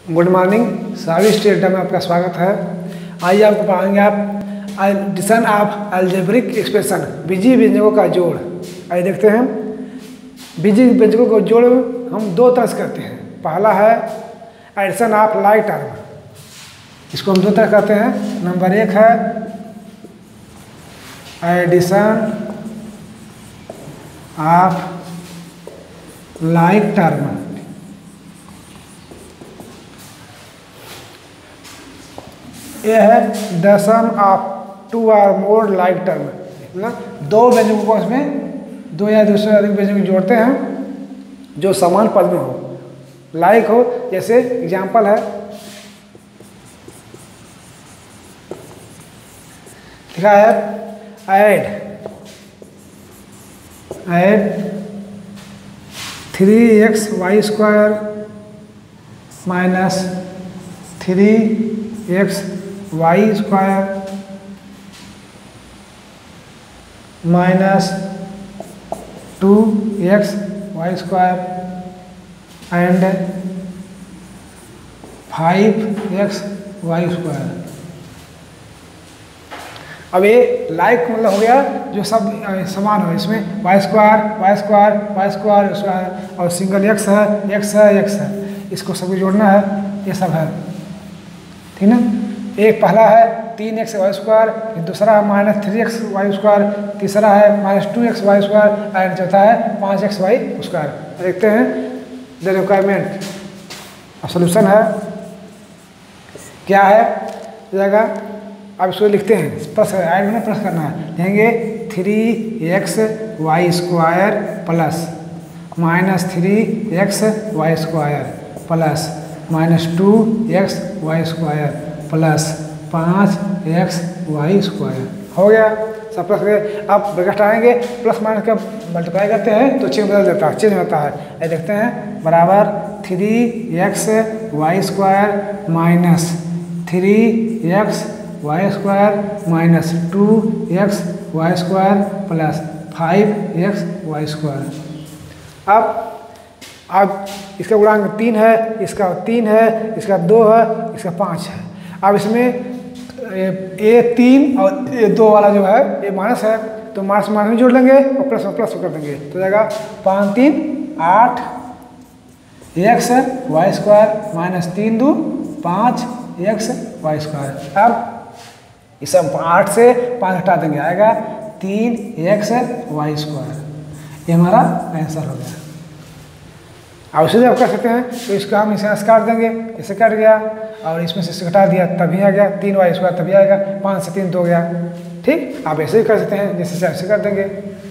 Good morning, सावी state में आपका स्वागत है। आइए आपको पढ़ाएंगे आप एडिशन ऑफ अलजेब्रिक एक्सप्रेशन, बीजीय व्यंजकों का जोड़। आइए देखते हैं। बीजीय व्यंजकों को जोड़ हम दो तरह से करते हैं। पहला है एडिशन ऑफ लाइक टर्म, इसको हम दो तरह करते हैं। नंबर एक है एडिशन ऑफ लाइक टर्म। यह है the sum of two or more like term, ना दो व्यंजकों को इसमें दो या दो से अधिक व्यंजक जोड़ते हैं जो समान पद में हो, लाइक हो। जैसे एग्जाम्पल है, लिखा है add 3xy² minus 3xy² minus 2xy² and 5xy²। अब ये लाइक मतलब हो गया जो सब समान हो, इसमें y² और सिंगल x है, इसको सभी जोड़ना है। ये सब है, ठीक ना। एक पहला है 3xy², दूसरा है माइनस 3xy², तीसरा है माइनस 2xy² एंड चौथा है 5xy²। देखते हैं द रिक्वायरमेंट। सोल्यूशन है क्या है जाएगा। अब इसको लिखते हैं, प्लस ऐड में प्लस करना है। लिखेंगे 3xy² plus minus 3xy² plus minus 2xy² plus 5xy² हो गया। सब प्लस करके अब ब्रैकेट आएंगे, प्लस माइनस का मल्टीप्लाई करते हैं तो चेंज बदल जाता है, चेंज होता है। ये देखते हैं बराबर 3xy² minus 3xy² minus 2xy² plus 5xy²। अब इसका गुणांक 3 है, इसका 3 है, इसका 2 है, इसका 5 है। अब इसमें ये 3 और ये 2 वाला जो है ये माइनस है, तो माइनस में जोड़ लेंगे और प्लस में प्लस कर देंगे, तो जाएगा 5 3 8 xy² माइनस 3 2 5xy²। अब इस 8 से 5 हटा देंगे, आएगा 3xy²। ये हमारा आंसर हो गया। अब उसे आप कर सकते हैं, तो इसको हम इसे काट देंगे, इसे कट गया और इसमें से घटा दिया तभी आ गया 3y² तभी आएगा, 5 से 3 तो हो गया। ठीक, आप ऐसे ही कर सकते हैं, जैसे ऐसे कर देंगे।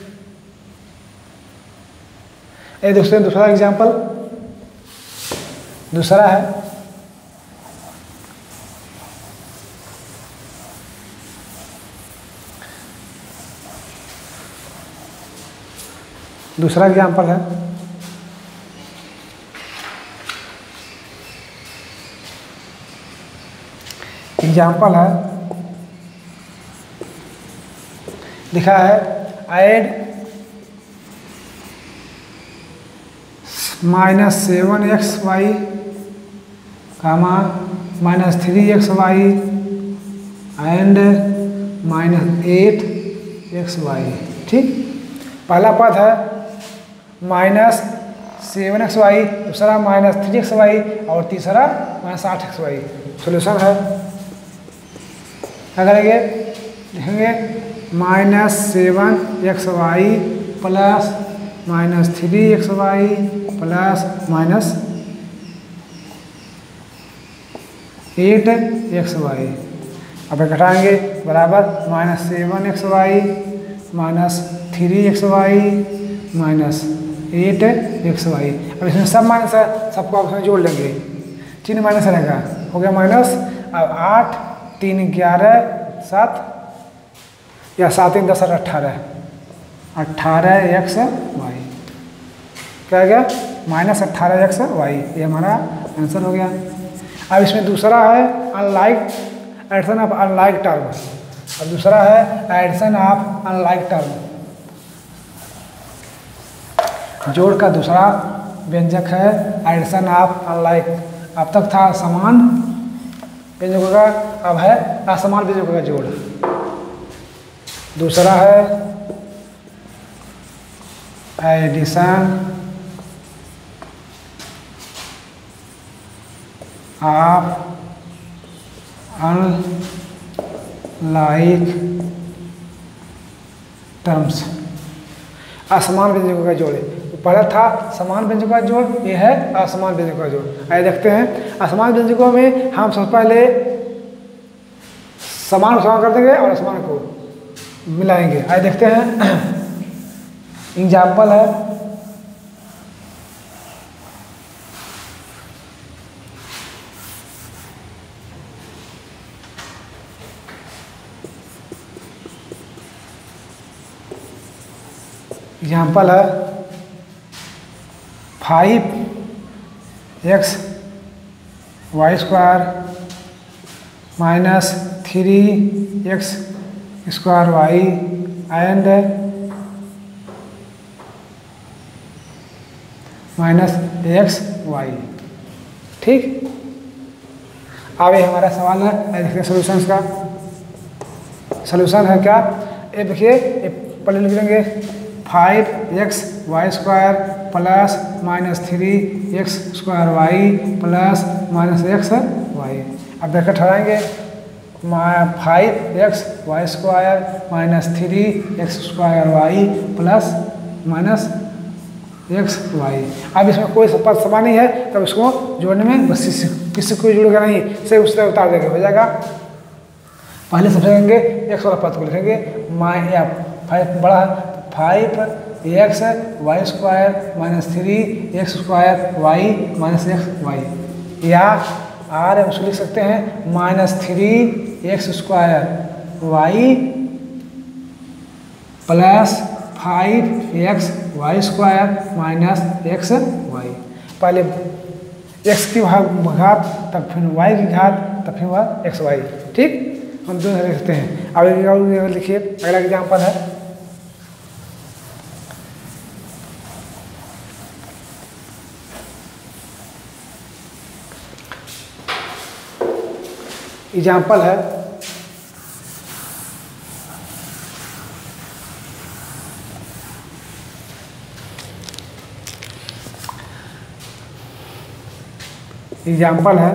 ये दूसरा एग्जाम्पल दूसरा है, दूसरा एग्जाम्पल है लिखा है add minus 7xy minus 3xy and minus 8xy। ठीक, पहला पद है माइनस 7xy, दूसरा माइनस 3xy और तीसरा माइनस 8xy। सोल्यूशन है, क्या करेंगे, लिखेंगे minus 7xy plus minus 3xy plus minus 8xy। अब घटाएंगे बराबर minus 7xy minus 3xy minus 8xy। अब इसमें सब माइनस है, सबको आप इसमें जोड़ लेंगे, 3 माइनस रहेगा, हो गया माइनस। अब 8 3 11 7 या 7 3 10 18 18xy। क्या गया, माइनस 18xy। ये हमारा आंसर हो गया। अब इसमें दूसरा है एडिशन ऑफ अनलाइक टर्म, और दूसरा है एडिशन ऑफ अनलाइक टर्म। जोड़ का दूसरा व्यंजक है एडिशन ऑफ अब तक था समान व्यंजकों का, अब है असमान व्यंजकों का जोड़। दूसरा है एडिशन ऑफ अनलाइक टर्म्स। असमान व्यंजकों का जोड़, पहला था समान व्यंजकों का जोड़, ये है असमान व्यंजकों का जोड़। आइए देखते हैं। असमान व्यंजकों में हम सबसे पहले समान को समान कर देंगे और असमान को मिलाएंगे। आइए देखते हैं। एग्जाम्पल है एग्जाम्पल है 5x y square minus 3x square y and minus x y. ठीक, अब ये हमारा सवाल है। देखिए सोल्यूशन का सोल्यूशन है क्या, ये देखिए पहले लिख देंगे 5x y square plus minus 3x square y plus minus x y. अब ब्रैकेट हटाएंगे, 5x y square minus 3x square y plus minus x y. अब इसमें कोई पद समान नहीं है, तब इसको जोड़ने में बस किसी को जोड़ेगा नहीं, से उस तरह उतार देंगे, हो जाएगा। पहले सबसे लिखेंगे एक्स वाला पद को लिखेंगे या 5 बड़ा 5x y square minus 3x square y minus x y, या आर हम लिख सकते हैं minus 3x square y plus 5x y square minus x y. पहले x की घात, तब फिर y की घात, तब फिर वह एक्स वाई। ठीक, हम दोनों लिख सकते हैं। अब लिखिए अगला एग्जाम्पल है एग्जाम्पल है एग्जाम्पल है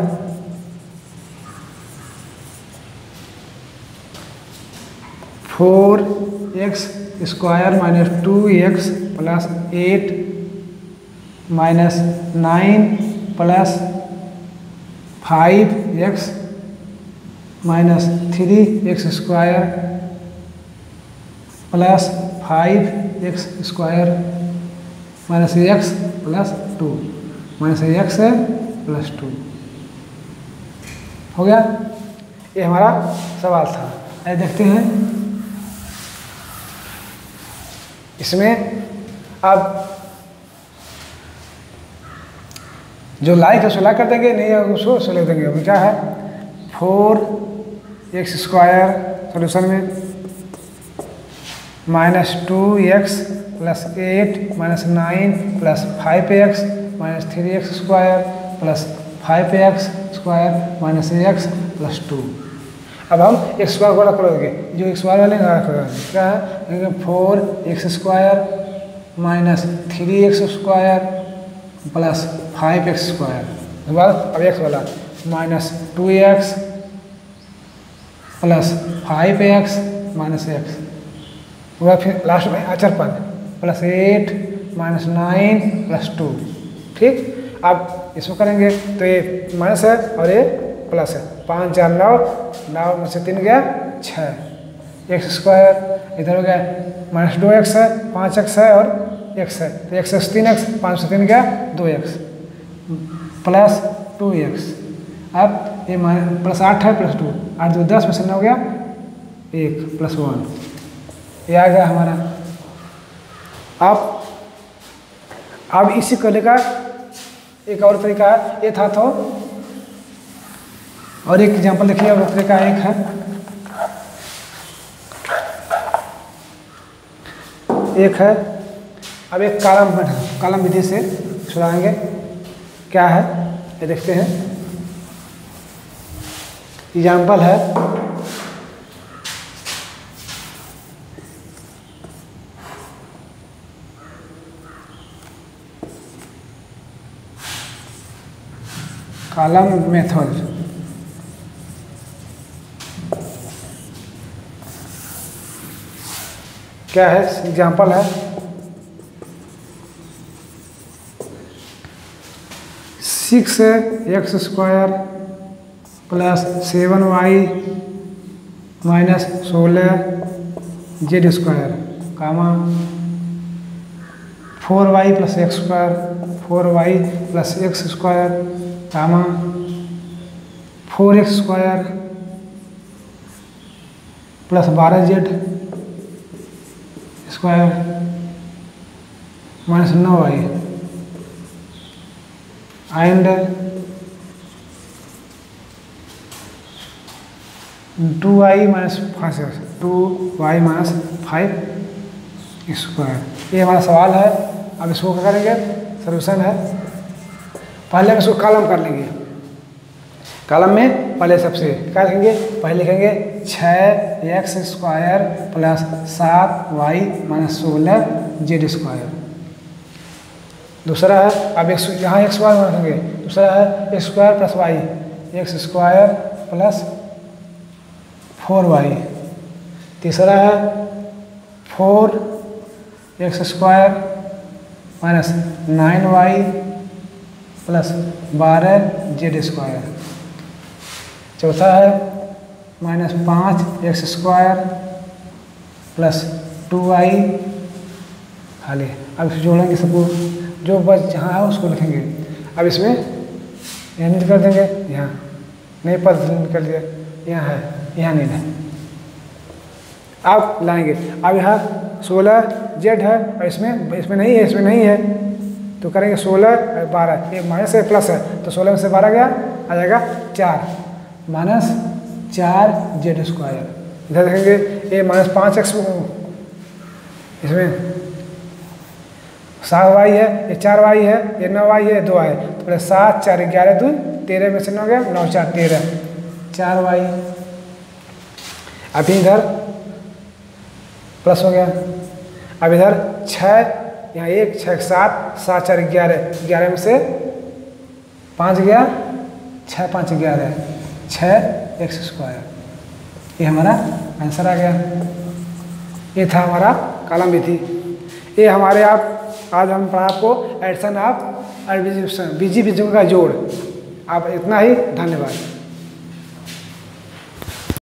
4x square minus 2x plus 8 minus 9 plus 5x minus 3x square plus 5x square minus x plus 2 minus x plus 2 हो गया। ये हमारा सवाल था। आइए देखते हैं इसमें। अब जो लाइक है उसको लाइक कर देंगे, नहीं है उसको लिख देंगे। अभी क्या है 4x स्क्वायर सोल्यूशन में minus 2x plus 8 minus 9 plus 5x minus 3x square plus 5x square minus x plus 2। अब हम एक्स स्क्वायर को रख लेंगे, जो एक्स स्क्वायर वाले रख लेंगे। क्या है 4x square minus 3x square plus 5x square. उसके बाद अब एक्स वाला minus 2x plus 5x minus x. उसके बाद फिर लास्ट में अचर पद प्लस 8 माइनस 9 प्लस 2। ठीक, अब इसको करेंगे तो ये माइनस है और ये प्लस है। 5 4 9 9 में से 3 गया 6 एक्स स्क्वायर। इधर हो गया माइनस 2x है, 5x है और x है, तो x से 3x, 5 से 3 गया 2x प्लस 2x। अब ये प्लस 8 है प्लस 2, 8 2 10 में से 9 हो गया 1 प्लस 1, ये आ गया हमारा। अब इसी को लेकर एक और तरीका है, ये था तो और एक एग्जाम्पल देखिए। और तरीका एक है, अब एक कॉलम विधि से छुड़ाएंगे। क्या है ये देखते हैं। एग्जाम्पल है कॉलम मेथड। क्या है एग्जाम्पल है 6x² plus 7y minus 16z² comma 4y plus x² 4y plus x² comma 4x² plus 12z² minus 9y and 2y minus 5 ये हमारा सवाल है। अब इसको क्या करेंगे, सोल्यूशन है। पहले हम इसको कॉलम कर लेंगे। कॉलम में पहले सबसे क्या लिखेंगे, पहले लिखेंगे 6x² plus 7y minus 16z²। दूसरा है, अब यहाँ x² रखेंगे। दूसरा है x² plus y, x² plus 4y। तीसरा है 4x² minus 9y plus 12z²। चौथा है माइनस 5x² प्लस 2y खाली। अब इसे जोड़ेंगे, सबको जो बच जहाँ है उसको लिखेंगे। अब इसमें यहाँ नीचे कर देंगे, यहाँ नहीं पद निकल दिया, यहाँ है, यहाँ नहीं है। अब लाएंगे, अब यहाँ 16z है और इसमें नहीं है, इसमें नहीं है तो करेंगे 16 और 12, ये माइनस से प्लस है तो 16 में से 12 गया, आ जाएगा 4 माइनस 4z²। इधर देखेंगे ये माइनस 5x, इसमें 7y है, ये 4y है, ये 9y है, 2y है तो पहले 7 4 11 2 13 में से 9 गया, 9 4 13 4y। अभी इधर प्लस हो गया। अब इधर 6, यहाँ 1 6 7 7 4 11 में से 5 गया, 6 5 11 6x²। ये हमारा आंसर आ गया। ये था हमारा कॉलम विधि। ये हमारे आज हम पढ़ा आपको एडिशन ऑफ बीजीय बीजों का जोड़। आप इतना ही, धन्यवाद।